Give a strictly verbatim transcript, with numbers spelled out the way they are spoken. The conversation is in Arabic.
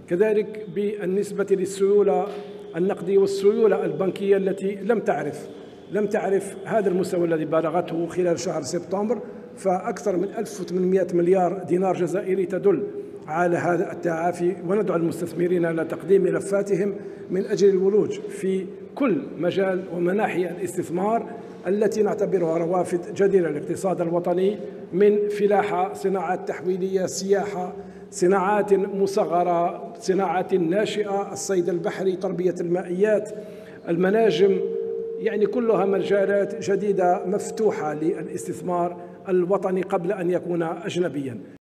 كذلك بالنسبة للسيولة النقدية والسيولة البنكية التي لم تعرف لم تعرف هذا المستوى الذي بلغته خلال شهر سبتمبر، فأكثر من ألف وثمانمئة مليار دينار جزائري تدل على هذا التعافي. وندعو المستثمرين إلى تقديم ملفاتهم من أجل الولوج في كل مجال ومناحي الاستثمار التي نعتبرها روافد جديرة للاقتصاد الوطني، من فلاحة، صناعات تحويلية، سياحة، صناعات مصغرة، صناعات ناشئة، الصيد البحري، تربية المائيات، المناجم، يعني كلها مجالات جديدة مفتوحة للاستثمار الوطني قبل أن يكون أجنبيا.